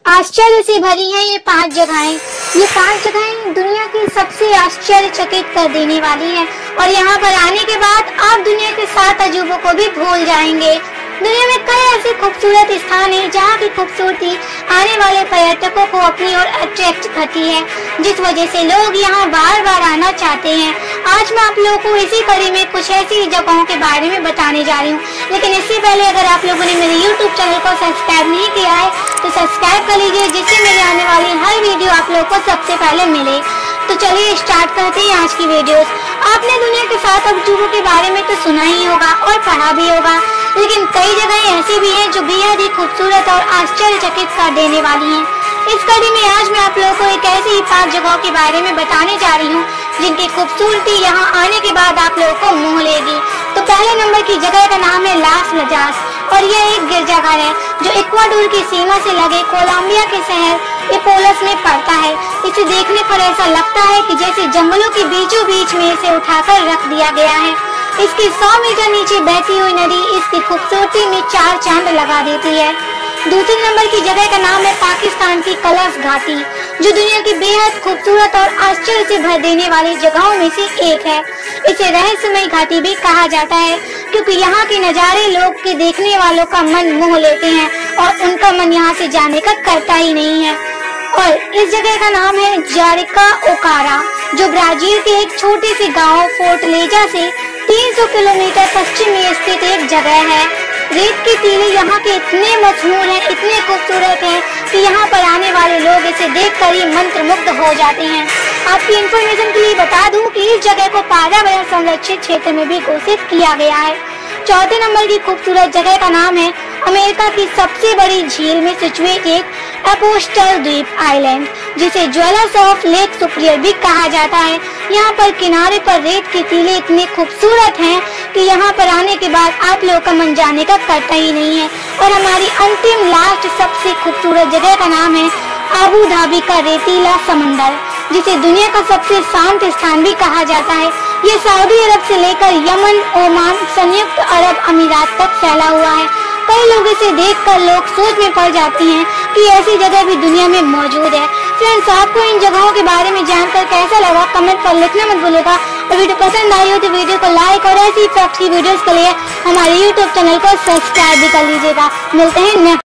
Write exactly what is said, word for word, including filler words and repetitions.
आश्चर्य से भरी हैं ये पांच जगहें। ये पांच जगहें दुनिया की सबसे आश्चर्यचकित कर देने वाली हैं और यहाँ पर आने के बाद आप दुनिया के सात अजूबों को भी भूल जाएंगे। दुनिया में कई ऐसे खूबसूरत स्थान हैं जहाँ की खूबसूरती आने वाले पर्यटकों को अपनी ओर अट्रैक्ट करती है, जिस वजह से लोग यहाँ बार बार आना चाहते हैं। आज मैं आप लोगों को इसी कड़ी में कुछ ऐसी जगहों के बारे में बताने जा रही हूँ, लेकिन इससे पहले अगर आप लोगों ने मेरे यूट्यूब चैनल को सब्सक्राइब नहीं किया है तो सब्सक्राइब कर लीजिए, जिससे मेरे आने वाली हर वीडियो आप लोगों को सबसे पहले मिले। तो चलिए स्टार्ट करते हैं आज की वीडियोस। आपने दुनिया के सात अजूबों के बारे में तो सुना ही होगा और पढ़ा भी होगा, लेकिन कई जगहें ऐसी भी हैं जो बेहद ही खूबसूरत और आश्चर्यचकित कर देने वाली हैं। इस कड़ी में आज मैं आप लोगों को एक ऐसी ही पांच जगहों के बारे में बताने जा रही हूँ जिनकी खूबसूरती यहाँ आने के बाद आप लोगों को मोह लेगी। तो पहले नंबर की जगह का नाम है लास लजास और यह एक गिरजाघर है जो इक्वाडोर की सीमा से लगे कोलंबिया के शहर एपोलस में पड़ता है। इसे देखने पर ऐसा लगता है कि जैसे जंगलों के बीचों बीच में इसे उठाकर रख दिया गया है। इसकी सौ मीटर नीचे बहती हुई नदी इसकी खूबसूरती में चार चांद लगा देती है। दूसरे नंबर की जगह का नाम है पाकिस्तान की कलश घाटी, जो दुनिया की बेहद खूबसूरत और आश्चर्य से भर देने वाली जगहों में से एक है। इसे रहस्यमय घाटी भी कहा जाता है क्योंकि यहाँ के नज़ारे लोग के देखने वालों का मन मोह लेते हैं और उनका मन यहाँ से जाने का करता ही नहीं है। और इस जगह का नाम है जारिका ओकारा, जो ब्राजील के एक छोटे से गांव फोर्टलेजा से तीन सौ किलोमीटर पश्चिम में स्थित एक जगह है। रेत के टीले यहाँ के इतने मशहूर हैं, इतने खूबसूरत हैं कि यहाँ पर आने वाले लोग इसे देखकर ही मंत्रमुग्ध हो जाते हैं। आपकी इंफॉर्मेशन के लिए बता दूं कि इस जगह को पर्यावरण संरक्षित क्षेत्र में भी घोषित किया गया है। चौथे नंबर की खूबसूरत जगह का नाम है अमेरिका की सबसे बड़ी झील में सिचुएट एक एपोस्टल द्वीप आइलैंड, जिसे ज्वेलर्स ऑफ लेक सुपीरियर भी कहा जाता है। यहाँ पर किनारे पर रेत के टीले इतने खूबसूरत हैं कि यहाँ पर आने के बाद आप लोगों का मन जाने का करता ही नहीं है। और हमारी अंतिम लास्ट सबसे खूबसूरत जगह का नाम है अबू धाबी का रेतीला समंदर, जिसे दुनिया का सबसे शांत स्थान भी कहा जाता है। ये सऊदी अरब से लेकर यमन, ओमान, संयुक्त अरब अमीरात तक फैला हुआ है। कई लोग इसे देखकर लोग सोच में पड़ जाते हैं कि ऐसी जगह भी दुनिया में मौजूद है। फ्रेंड्स, आपको इन जगहों के बारे में जानकर कैसा लगा कमेंट पर लिखना मत भूलिएगा और वीडियो पसंद आई हो तो वीडियो को लाइक और ऐसी फैक्ट की वीडियोस के लिए हमारे यूट्यूब चैनल को सब्सक्राइब भी कर लीजिएगा। मिलते हैं नेक्स्ट